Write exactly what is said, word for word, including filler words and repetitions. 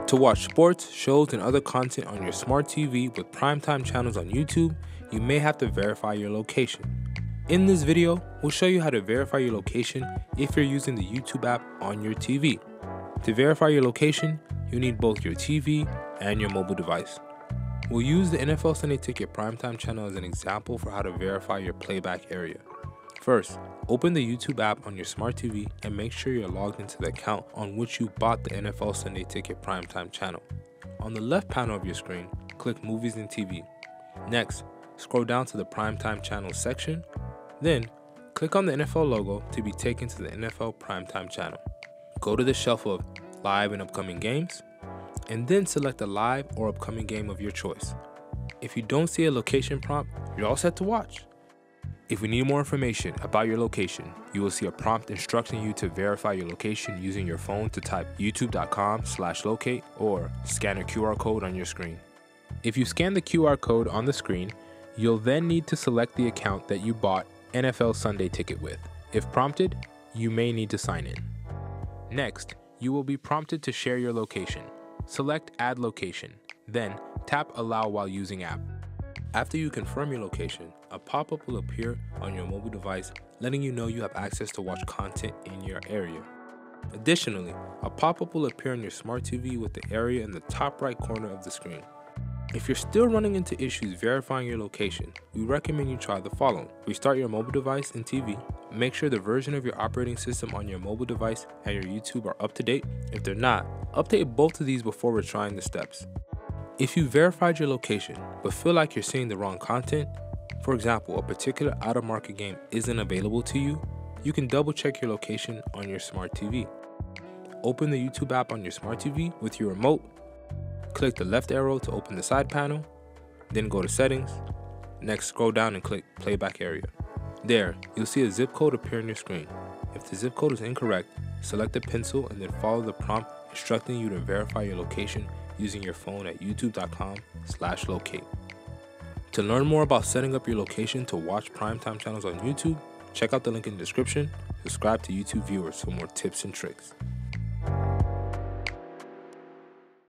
To watch sports, shows, and other content on your smart T V with Primetime Channels on YouTube, you may have to verify your location. In this video, we'll show you how to verify your location if you're using the YouTube app on your T V. To verify your location, you need both your T V and your mobile device. We'll use the N F L Sunday Ticket Primetime Channel as an example for how to verify your playback area. First, open the YouTube app on your smart T V and make sure you're logged into the account on which you bought the N F L Sunday Ticket Primetime Channel. On the left panel of your screen, click Movies and T V. Next, scroll down to the Primetime Channels section. Then, click on the N F L logo to be taken to the N F L Primetime Channel. Go to the shelf of Live and Upcoming Games, and then select a live or upcoming game of your choice. If you don't see a location prompt, you're all set to watch. If you need more information about your location, you will see a prompt instructing you to verify your location using your phone to type youtube dot com slash locate or scan a Q R code on your screen. If you scan the Q R code on the screen, you'll then need to select the account that you bought N F L Sunday Ticket with. If prompted, you may need to sign in. Next, you will be prompted to share your location. Select Add Location, then tap Allow while using app. After you confirm your location, a pop-up will appear on your mobile device letting you know you have access to watch content in your area. Additionally, a pop-up will appear on your smart T V with the area in the top right corner of the screen. If you're still running into issues verifying your location, we recommend you try the following. Restart your mobile device and T V. Make sure the version of your operating system on your mobile device and your YouTube are up to date. If they're not, update both of these before retrying the steps. If you verified your location but feel like you're seeing the wrong content, for example, a particular out-of-market game isn't available to you, you can double-check your location on your smart T V. Open the YouTube app on your smart T V with your remote. Click the left arrow to open the side panel, then go to Settings. Next, scroll down and click Playback Area. There, you'll see a zip code appear on your screen. If the zip code is incorrect, select a pencil and then follow the prompt instructing you to verify your location using your phone at youtube dot com slash locate. To learn more about setting up your location to watch Primetime Channels on YouTube, check out the link in the description. Subscribe to YouTube Viewers for more tips and tricks.